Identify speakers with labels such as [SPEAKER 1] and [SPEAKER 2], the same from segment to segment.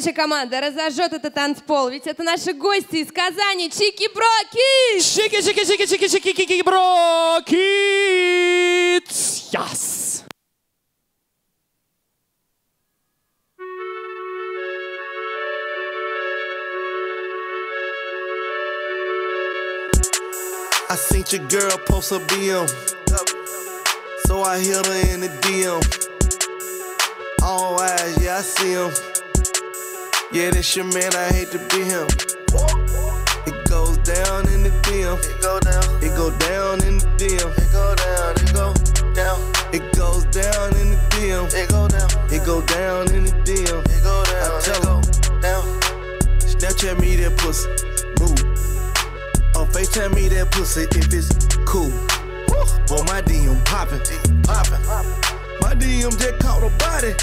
[SPEAKER 1] следующая команда разожжет этот танцпол, ведь это наши гости из Казани, Чики-Бро Kids!
[SPEAKER 2] Чики-Бро Kids! Yes!
[SPEAKER 3] I seen your girl post a BM, so I hit her in the DM. All eyes, yeah, I see him. Yeah, this your man, I hate to be him. It goes down in the DM. It go down. It go down in the DM. It go down. It go down. It goes down in the DM. It go down. It go down in the DM. It go down. I tell her down. Snapchat me that pussy. Move. Or FaceTime me that pussy if it's cool. Boy, my DM poppin', poppin'. My DM just caught a body.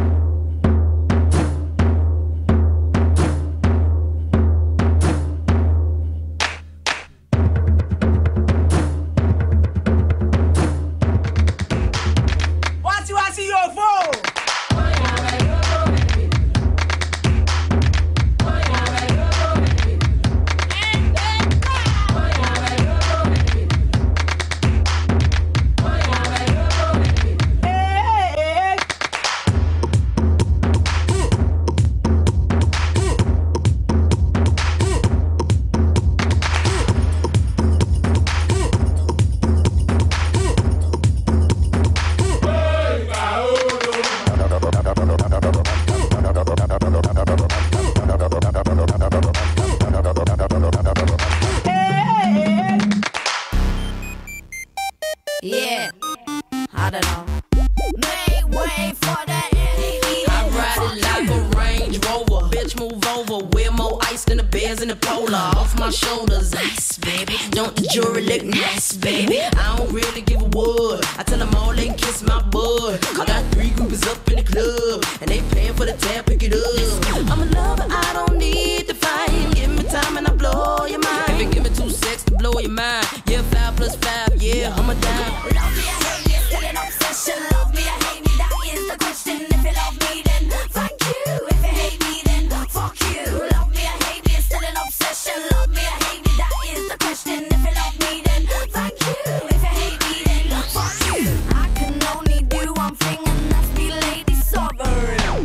[SPEAKER 4] Watch your phone.
[SPEAKER 5] Yeah, I don't know. Make way for that. I ride it like a Range Rover. Bitch, move over. Wear more ice than the bears in the polar. Off my shoulders, ice, baby. Don't the jury look nice, baby? I don't really give a wood. I tell them all they can kiss my bud. I got 3 groupies up in the club, and they paying for the tab, pick it up. I'm a lover, I don't need to fight. Give me time and I blow your mind. If you give me 2 seconds to blow your mind, yeah, 5 + 5, yeah, I'm a dime.
[SPEAKER 6] Love me, I hate me, still an obsession. Love me, I hate me, that is the question. If you love me, then thank you. If you hate me, then fuck you. Love me, I hate me, still an obsession. Love me, I hate me, that is the question. If you love me, then thank you. If you hate me, then fuck you. I can only do one thing, and that's be lady sovereign.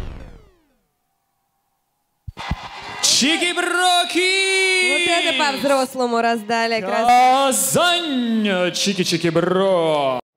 [SPEAKER 2] Чики-Бро Kids!
[SPEAKER 1] Вот это по-взрослому раздали.
[SPEAKER 2] Казань! Чики-Бро!